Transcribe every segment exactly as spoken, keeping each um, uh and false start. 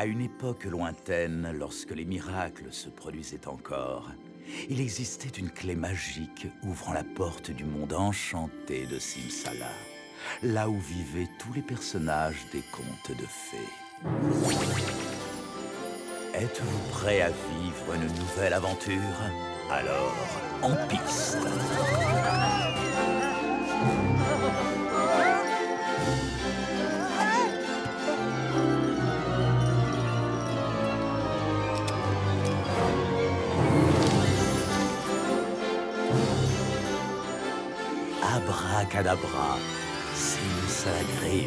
À une époque lointaine, lorsque les miracles se produisaient encore, il existait une clé magique ouvrant la porte du monde enchanté de Simsala, là où vivaient tous les personnages des contes de fées. Êtes-vous prêt à vivre une nouvelle aventure? Alors, en piste! Abracadabra, Simsalagrim.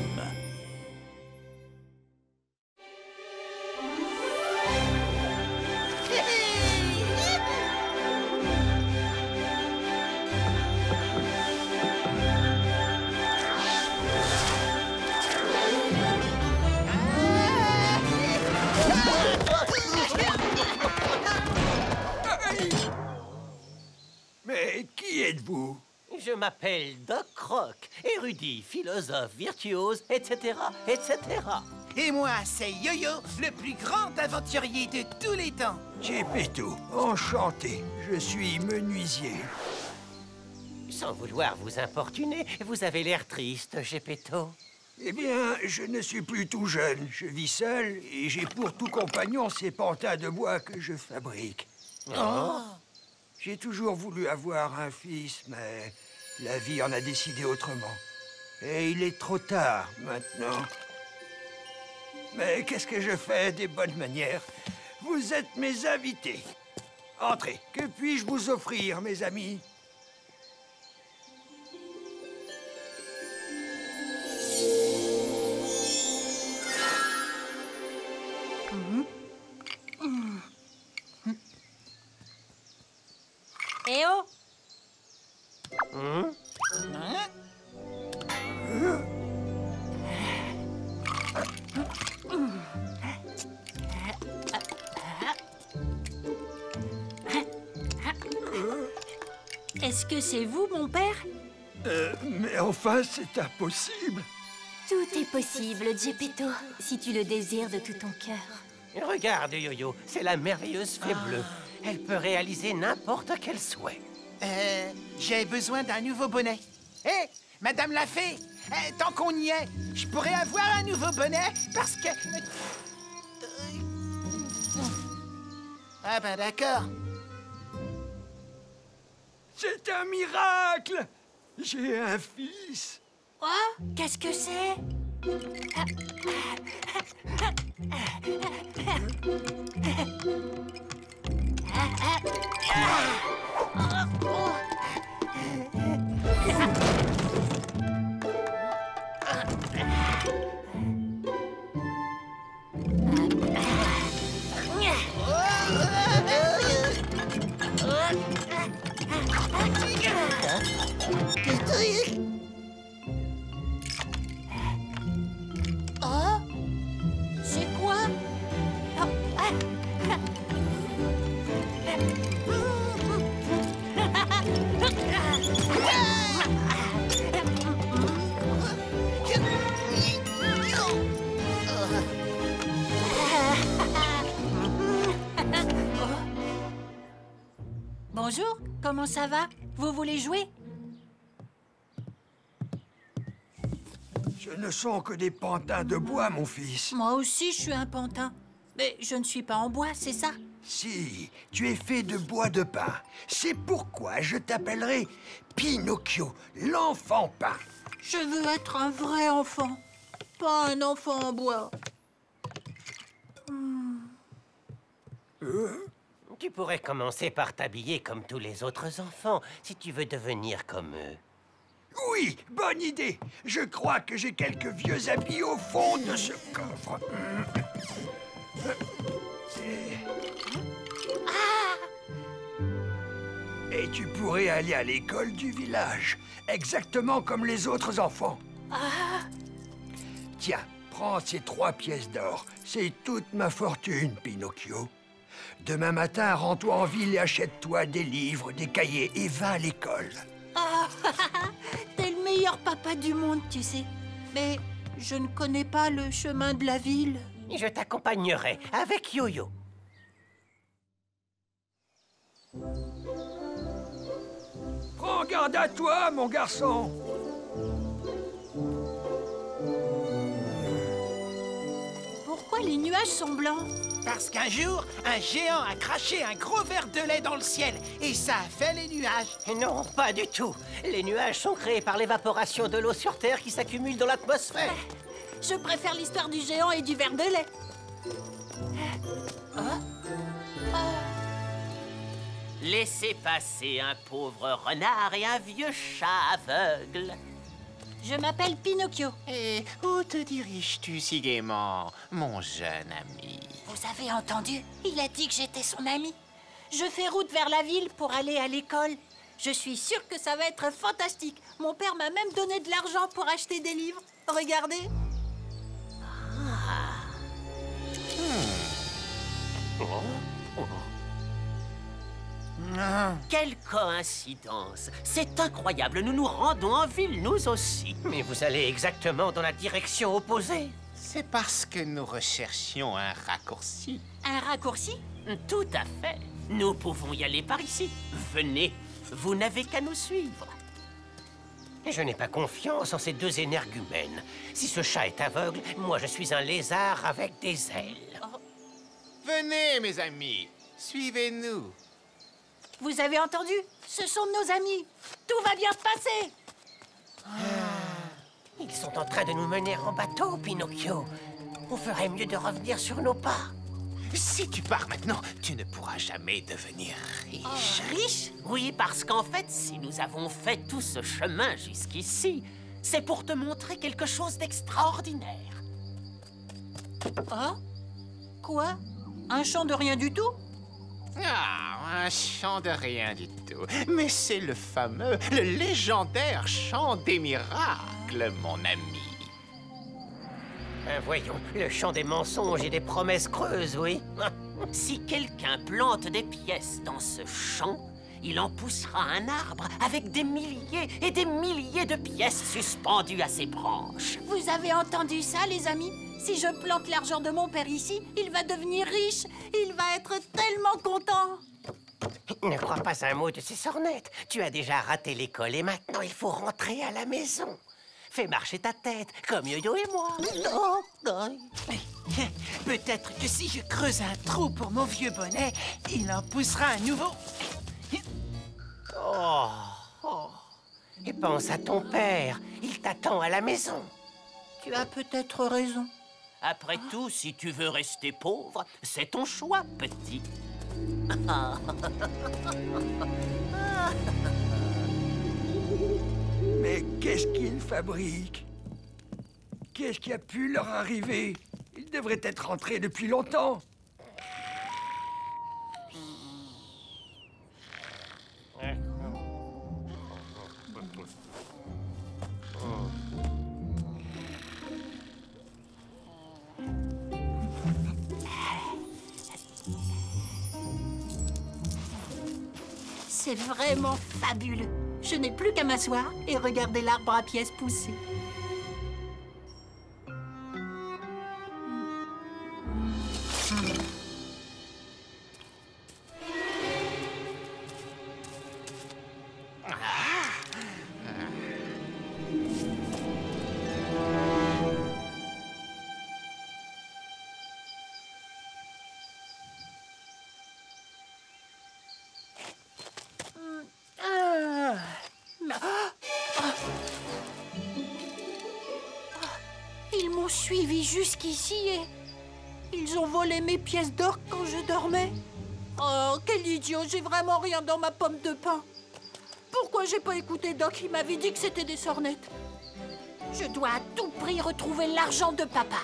Mais qui êtes-vous? Je m'appelle Doc Croc, érudit, philosophe, virtuose, et cetera, et cetera. Et moi, c'est Yo-Yo, le plus grand aventurier de tous les temps. Geppetto, enchanté. Je suis menuisier. Sans vouloir vous importuner, vous avez l'air triste, Geppetto. Eh bien, je ne suis plus tout jeune. Je vis seul et j'ai pour tout compagnon ces pantins de bois que je fabrique. Oh. J'ai toujours voulu avoir un fils, mais la vie en a décidé autrement. Et il est trop tard maintenant. Mais qu'est-ce que je fais des bonnes manières? Vous êtes mes invités. Entrez, que puis-je vous offrir, mes amis? Eh oh! Hum? Hein? Est-ce que c'est vous, mon père? Euh, mais enfin, c'est impossible. Tout est possible, Geppetto, si tu le désires de tout ton cœur. Regarde, Yo-Yo, c'est la merveilleuse fée bleue. Elle peut réaliser n'importe quel souhait. Euh, j'ai besoin d'un nouveau bonnet. Hé, Madame la Fée, euh, tant qu'on y est, je pourrais avoir un nouveau bonnet parce que... Ah ben d'accord. C'est un miracle! J'ai un fils. Oh, qu'est-ce que c'est? Oh, c'est quoi? Bonjour, comment ça va? Vous voulez jouer? Je ne sens que des pantins de bois, mon fils. Moi aussi, je suis un pantin. Mais je ne suis pas en bois, c'est ça? Si, tu es fait de bois de pin. C'est pourquoi je t'appellerai Pinocchio, l'enfant pain. Je veux être un vrai enfant, pas un enfant en bois. Hmm. Euh, Tu pourrais commencer par t'habiller comme tous les autres enfants, si tu veux devenir comme eux. oui, bonne idée. Je crois que j'ai quelques vieux habits au fond de ce coffre. Et tu pourrais aller à l'école du village, exactement comme les autres enfants. Tiens, prends ces trois pièces d'or. C'est toute ma fortune, Pinocchio. Demain matin, rends-toi en ville et achète-toi des livres, des cahiers et va à l'école. Ah, t'es le meilleur papa du monde, tu sais. Mais je ne connais pas le chemin de la ville. Je t'accompagnerai avec Yo-Yo. Prends garde à toi, mon garçon. Pourquoi les nuages sont blancs? Parce qu'un jour, un géant a craché un gros verre de lait dans le ciel. Et ça a fait les nuages. Non, pas du tout. Les nuages sont créés par l'évaporation de l'eau sur Terre qui s'accumule dans l'atmosphère. Je préfère l'histoire du géant et du verre de lait. Laissez passer un pauvre renard et un vieux chat aveugle. Je m'appelle Pinocchio. Et où te diriges-tu si gaiement, mon jeune ami? Vous avez entendu? Il a dit que j'étais son ami. Je fais route vers la ville pour aller à l'école. Je suis sûre que ça va être fantastique. Mon père m'a même donné de l'argent pour acheter des livres. Regardez. Quelle coïncidence! C'est incroyable, nous nous rendons en ville, nous aussi. Mais vous allez exactement dans la direction opposée. C'est parce que nous recherchions un raccourci. Un raccourci? Tout à fait. Nous pouvons y aller par ici. Venez, vous n'avez qu'à nous suivre. Je n'ai pas confiance en ces deux énergumènes. Si ce chat est aveugle, moi je suis un lézard avec des ailes. Venez, mes amis, suivez-nous. Vous avez entendu? Ce sont nos amis. Tout va bien se passer. Ils sont en train de nous mener en bateau, Pinocchio. On ferait mieux de revenir sur nos pas. Si tu pars maintenant, tu ne pourras jamais devenir riche. Riche? Oui, parce qu'en fait, si nous avons fait tout ce chemin jusqu'ici, c'est pour te montrer quelque chose d'extraordinaire. Oh? Quoi? Un chant de rien du tout? Ah, un chant de rien du tout. Mais c'est le fameux, le légendaire chant des miracles, mon ami. Ben voyons, le chant des mensonges et des promesses creuses, oui. Si quelqu'un plante des pièces dans ce champ, il en poussera un arbre avec des milliers et des milliers de pièces suspendues à ses branches. Vous avez entendu ça, les amis? Si je plante l'argent de mon père ici, il va devenir riche. Il va être tellement content. Ne crois pas un mot de ces sornettes. Tu as déjà raté l'école et maintenant il faut rentrer à la maison. Fais marcher ta tête, comme Yo-Yo et moi. Oh, oh. Peut-être que si je creuse un trou pour mon vieux bonnet, il en poussera un nouveau. Oh, oh. Et pense à ton père. Il t'attend à la maison. Tu as peut-être raison. Après tout, si tu veux rester pauvre, c'est ton choix, petit. Mais qu'est-ce qu'ils fabriquent? Qu'est-ce qui a pu leur arriver? Ils devraient être rentrés depuis longtemps. C'est vraiment fabuleux. Je n'ai plus qu'à m'asseoir et regarder l'arbre à pièces pousser. Ils m'ont suivi jusqu'ici et ils ont volé mes pièces d'or quand je dormais. Oh, quel idiot, j'ai vraiment rien dans ma pomme de pain. Pourquoi j'ai pas écouté Doc? Il m'avait dit que c'était des sornettes. Je dois à tout prix retrouver l'argent de papa.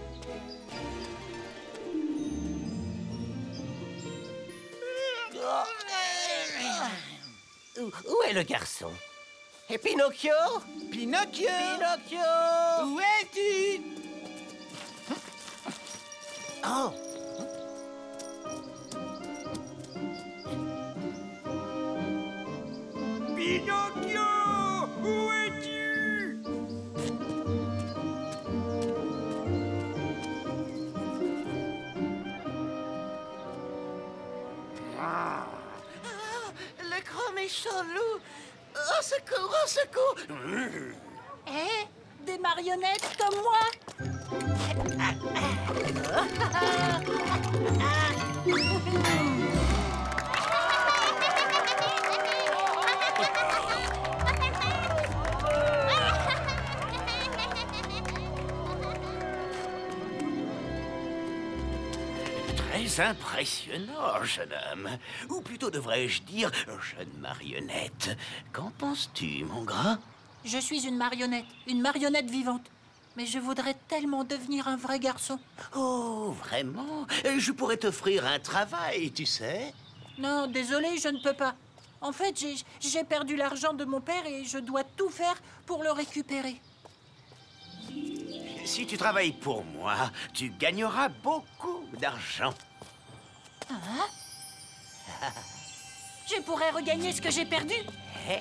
Où, où est le garçon? Et Pinocchio? Pinocchio! Pinocchio! Où es-tu? Oh! Pinocchio! Où es-tu? méchant loup! Au secours, au secours! Eh, des marionnettes comme moi? Très impressionnant, jeune homme. Ou plutôt devrais-je dire, jeune marionnette. Qu'en penses-tu, mon grand? Je suis une marionnette, une marionnette vivante. Mais je voudrais tellement devenir un vrai garçon. Oh, vraiment? Je pourrais t'offrir un travail, tu sais. Non, désolé, je ne peux pas. En fait, j'ai- j'ai perdu l'argent de mon père et je dois tout faire pour le récupérer. Si tu travailles pour moi, tu gagneras beaucoup d'argent. Je pourrais regagner ce que j'ai perdu. Eh?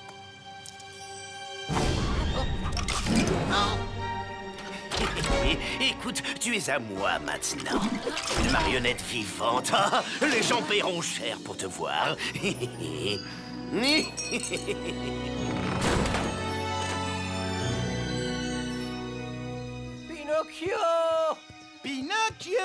Écoute, tu es à moi maintenant. Une marionnette vivante. Ah, les gens paieront cher pour te voir. Pinocchio! Pinocchio!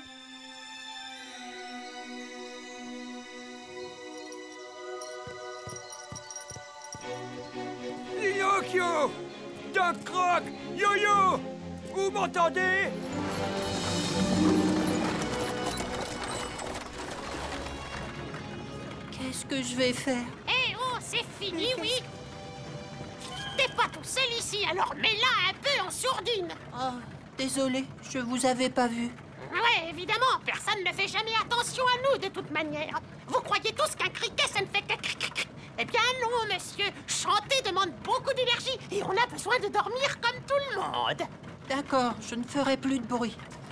Pinocchio! Doc Croc! Yo-Yo! Vous m'entendez? Qu'est-ce que je vais faire? Eh oh, c'est fini, oui. T'es pas tout seul ici, alors mets-la un peu en sourdine. Oh, désolé, je vous avais pas vu. Ouais, évidemment, personne ne fait jamais attention à nous de toute manière. Vous croyez tous qu'un criquet, ça ne fait que cric, cric, cric. Eh bien non, monsieur. Chanter demande beaucoup d'énergie et on a besoin de dormir comme tout le monde. D'accord, je ne ferai plus de bruit.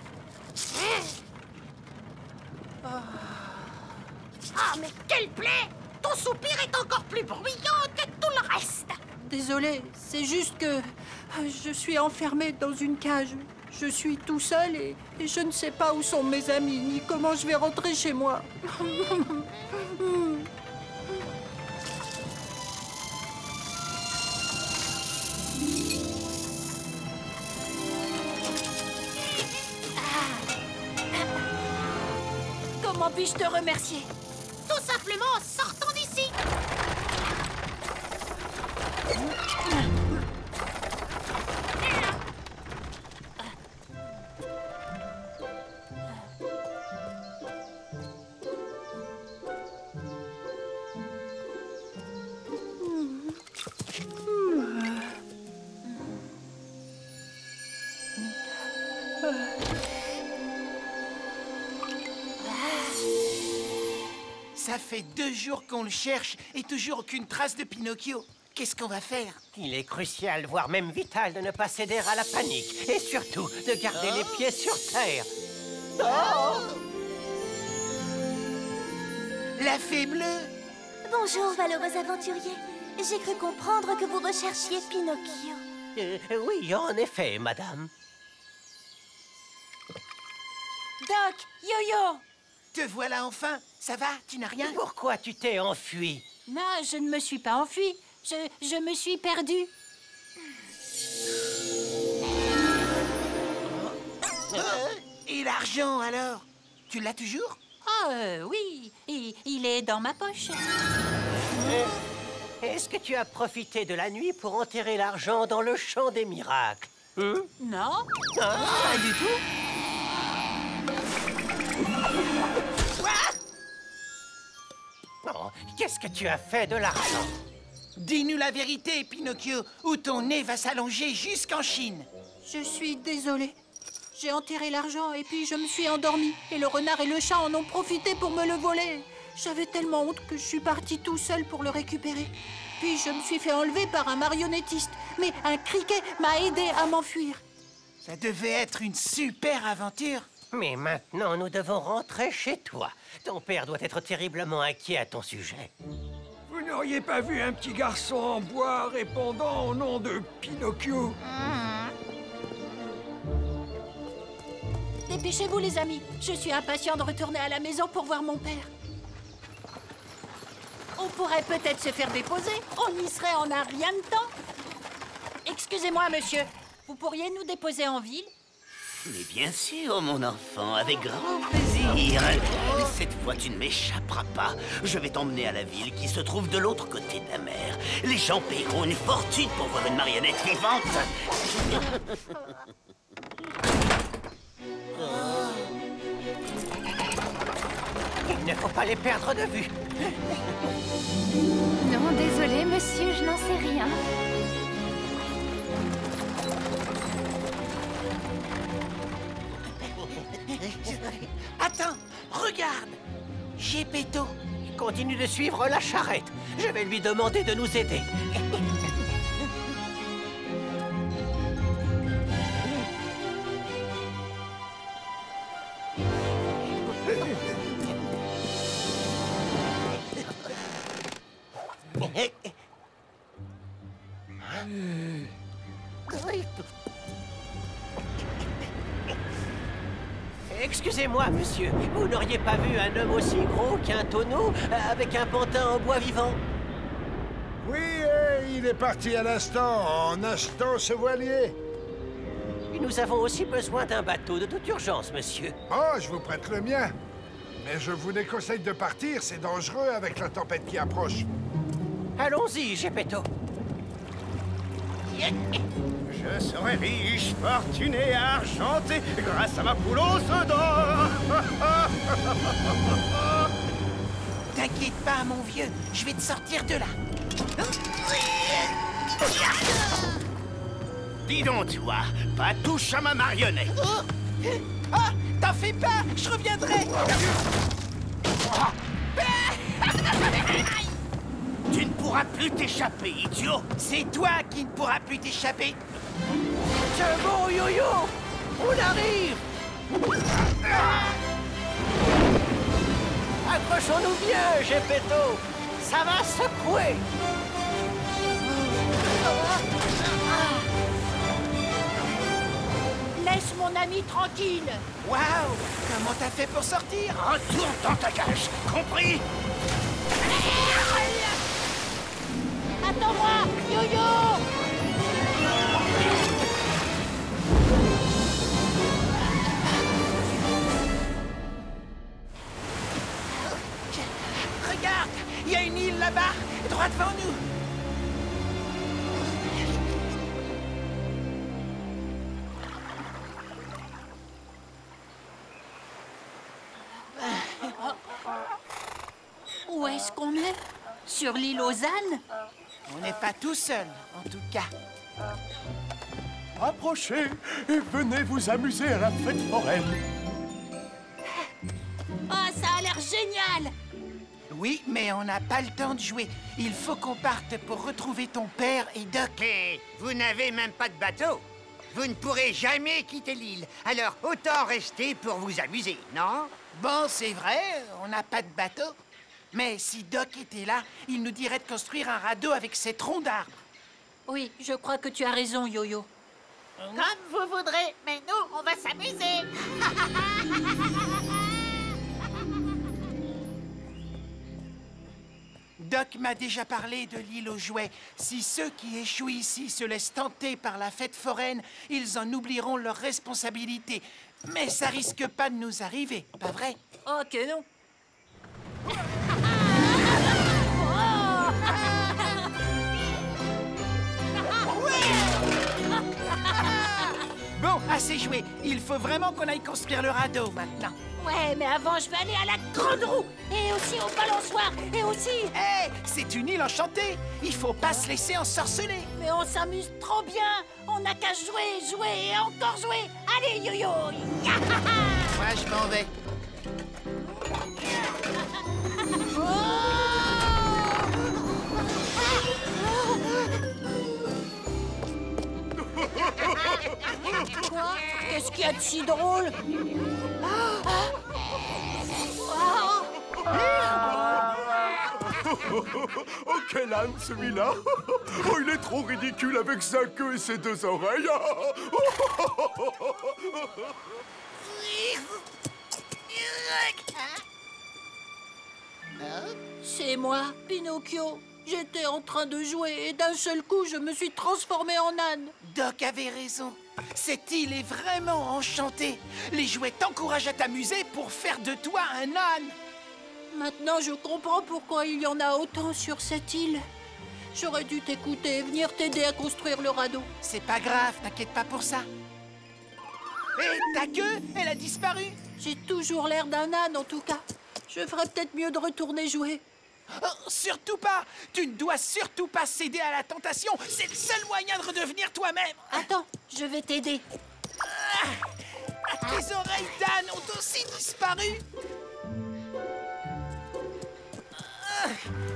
Ah, mais quelle plaie! Ton soupir est encore plus bruyant que tout le reste. Désolé, c'est juste que euh, je suis enfermé dans une cage. Je suis tout seul et, et je ne sais pas où sont mes amis, ni comment je vais rentrer chez moi. Comment puis-je te remercier? Tout simplement en sortant d'ici. Ça fait deux jours qu'on le cherche et toujours aucune trace de Pinocchio. Qu'est-ce qu'on va faire? Il est crucial, voire même vital, de ne pas céder à la panique. Et surtout, de garder les pieds sur terre. La fée bleue? Bonjour, valeureux aventurier. J'ai cru comprendre que vous recherchiez Pinocchio. Euh, oui, en effet, madame. Doc, Yo-Yo! Te voilà enfin. Ça va? Tu n'as rien? Pourquoi tu t'es enfui? Non, je ne me suis pas enfuie. Je, je me suis perdue. Et l'argent alors? Tu l'as toujours? Ah, euh, oui, il, il est dans ma poche. Est-ce que tu as profité de la nuit pour enterrer l'argent dans le champ des miracles? Hein? Non? Ah, Pas du tout. Oh, qu'est-ce que tu as fait de l'argent? Dis-nous la vérité, Pinocchio, ou ton nez va s'allonger jusqu'en Chine. Je suis désolée. J'ai enterré l'argent et puis je me suis endormie. Et le renard et le chat en ont profité pour me le voler. J'avais tellement honte que je suis partie tout seul pour le récupérer. Puis je me suis fait enlever par un marionnettiste. Mais un criquet m'a aidé à m'enfuir. Ça devait être une super aventure. Mais maintenant, nous devons rentrer chez toi. Ton père doit être terriblement inquiet à ton sujet. Vous n'auriez pas vu un petit garçon en bois répondant au nom de Pinocchio? Dépêchez-vous, les amis. Je suis impatient de retourner à la maison pour voir mon père. On pourrait peut-être se faire déposer. On y serait en un rien de temps. Excusez-moi, monsieur. Vous pourriez nous déposer en ville? Mais bien sûr, mon enfant, avec grand plaisir. Mais cette fois, tu ne m'échapperas pas. Je vais t'emmener à la ville qui se trouve de l'autre côté de la mer. Les gens paieront une fortune pour voir une marionnette vivante. Il ne faut pas les perdre de vue. Non, désolé, monsieur, je n'en sais rien. Attends, regarde. Gepetto. Il continue de suivre la charrette. Je vais lui demander de nous aider. Excusez-moi, monsieur, vous n'auriez pas vu un homme aussi gros qu'un tonneau euh, avec un pantin en bois vivant? Oui, euh, il est parti à l'instant en achetant ce voilier. Et nous avons aussi besoin d'un bateau de toute urgence, monsieur. Oh, je vous prête le mien. Mais je vous déconseille de partir, c'est dangereux avec la tempête qui approche. Allons-y, Gepetto. Je serai riche, fortuné et argenté grâce à ma poule aux œufs d'or. T'inquiète pas, mon vieux, je vais te sortir de là. Dis donc, toi, pas touche à ma marionnette. Oh. Ah, t'en fais pas, je reviendrai. Tu ne pourras plus t'échapper, idiot. C'est toi qui ne pourras plus t'échapper. C'est bon, Yo-Yo. On arrive. Accrochons-nous bien, Gepetto. Ça va secouer. Laisse mon ami tranquille. Waouh. Comment t'as fait pour sortir? Retourne dans ta cage, compris? Attends-moi, Yo-Yo. Regarde, il y a une île là-bas, droit devant nous. Où est-ce qu'on est? Sur l'île aux ânes? On n'est pas tout seul, en tout cas. Approchez et venez vous amuser à la fête foraine. Oh, ça a l'air génial! Oui, mais on n'a pas le temps de jouer. Il faut qu'on parte pour retrouver ton père et Doc. Et vous n'avez même pas de bateau. Vous ne pourrez jamais quitter l'île. Alors autant rester pour vous amuser, non? Bon, c'est vrai, on n'a pas de bateau. Mais si Doc était là, il nous dirait de construire un radeau avec ses troncs d'arbres. Oui, je crois que tu as raison, Yo-Yo. Comme vous voudrez, mais nous, on va s'amuser. Doc m'a déjà parlé de l'île aux jouets. Si ceux qui échouent ici se laissent tenter par la fête foraine, ils en oublieront leurs responsabilités. Mais ça risque pas de nous arriver, pas vrai? Oh, que non. Bon, assez joué. Il faut vraiment qu'on aille construire le radeau maintenant. Ouais, mais avant, je vais aller à la grande roue. Et aussi au balançoire. Et aussi... Hé, hey, c'est une île enchantée. Il faut pas se laisser ensorceler. Mais on s'amuse trop bien. On n'a qu'à jouer, jouer et encore jouer. Allez, Yo-Yo. Moi, je m'en vais. Quoi? Qu'est-ce qu'il y a de si drôle? Oh, quel âne celui-là! Oh, il est trop ridicule avec sa queue et ses deux oreilles! C'est moi, Pinocchio. J'étais en train de jouer et d'un seul coup, je me suis transformé en âne. Doc avait raison. Cette île est vraiment enchantée. Les jouets t'encouragent à t'amuser pour faire de toi un âne. Maintenant, je comprends pourquoi il y en a autant sur cette île. J'aurais dû t'écouter et venir t'aider à construire le radeau. C'est pas grave, t'inquiète pas pour ça. Et ta queue, elle a disparu. J'ai toujours l'air d'un âne, en tout cas. Je ferais peut-être mieux de retourner jouer. Oh, surtout pas. Tu ne dois surtout pas céder à la tentation. C'est le seul moyen de redevenir toi-même. Attends, je vais t'aider. Ah, tes oreilles d'âne ont aussi disparu. Ah,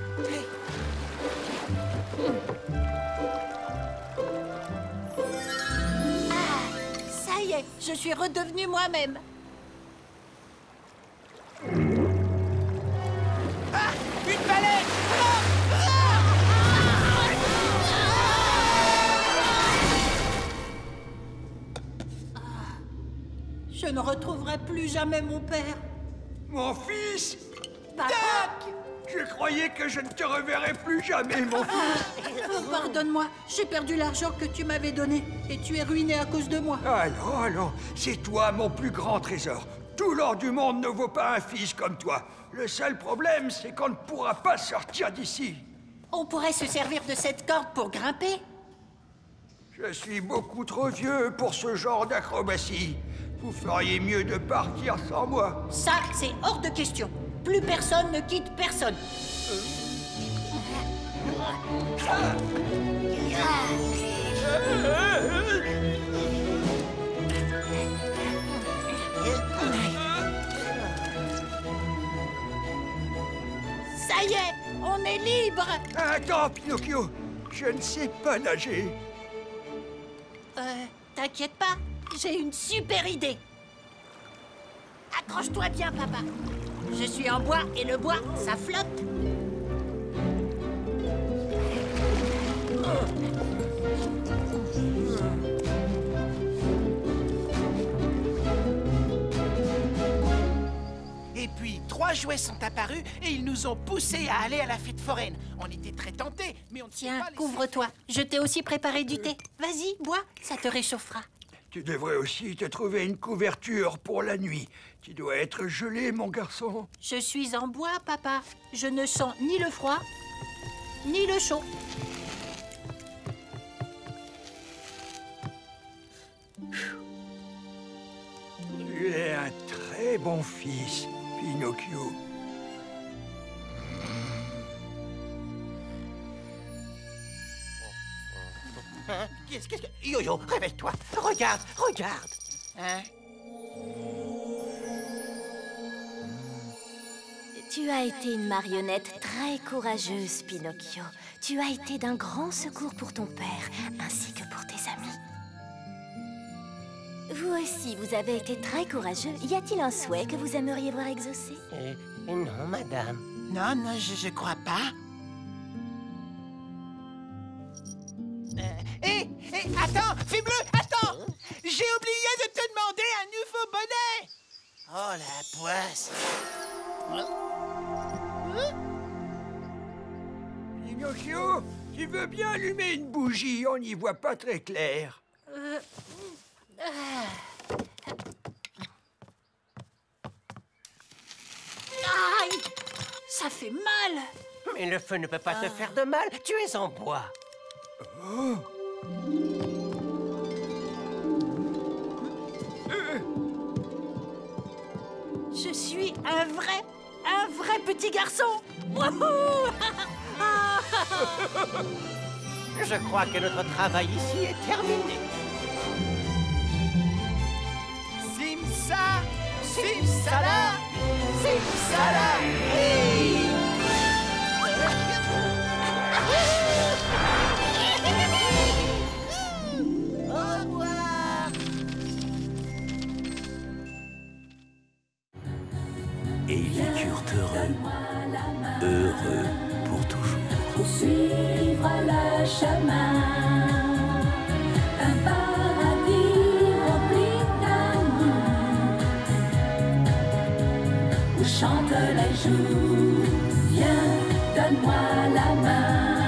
ça y est, je suis redevenue moi-même. Ah, une baleine! Je ne retrouverai plus jamais mon père. Mon fils? Papa! Doc! Je croyais que je ne te reverrais plus jamais, mon fils. Oh, pardonne-moi, j'ai perdu l'argent que tu m'avais donné et tu es ruiné à cause de moi. Allons, allons, c'est toi mon plus grand trésor. Tout l'or du monde ne vaut pas un fils comme toi. Le seul problème, c'est qu'on ne pourra pas sortir d'ici. On pourrait se servir de cette corde pour grimper. Je suis beaucoup trop vieux pour ce genre d'acrobatie. Vous feriez mieux de partir sans moi. Ça, c'est hors de question. Plus personne ne quitte personne. Ça y est, on est libre. Attends, Pinocchio, je ne sais pas nager. Euh, t'inquiète pas, j'ai une super idée. Accroche-toi bien, papa. Je suis en bois et le bois, ça flotte. Et puis, trois jouets sont apparus et ils nous ont poussés à aller à la fête foraine. On était très tentés, mais on ne s'est Tiens, pas laissé... couvre-toi. Je t'ai aussi préparé du thé. Vas-y, bois, ça te réchauffera. Tu devrais aussi te trouver une couverture pour la nuit. Tu dois être gelé, mon garçon. Je suis en bois, papa. Je ne sens ni le froid, ni le chaud. Tu es un très bon fils, Pinocchio. Hein? Qu'est-ce que... Yo-Yo, réveille-toi. Regarde, regarde. Hein? Tu as été une marionnette très courageuse, Pinocchio. Tu as été d'un grand secours pour ton père, ainsi que pour tes amis. Vous aussi, vous avez été très courageux. Y a-t-il un souhait que vous aimeriez voir exaucé? Euh, non, madame. Non, non, je, je crois pas. Hé, euh, hé, attends, Fibleu, attends! J'ai oublié de te demander un nouveau bonnet! Oh, la poisse! Pinocchio, tu veux bien allumer une bougie? On n'y voit pas très clair. Euh... Ah. Aïe! Ça fait mal! Mais le feu ne peut pas ah. te faire de mal. Tu es en bois. Oh. Je suis un vrai, un vrai petit garçon. Je crois que notre travail ici est terminé. Simsa, Simsala, Simsala, hey! Au revoir. Et ils vécurent heureux, heureux pour toujours. Pour suivre le chemin, un paradis rempli d'amour, où chantent les jours. Viens, donne-moi la main.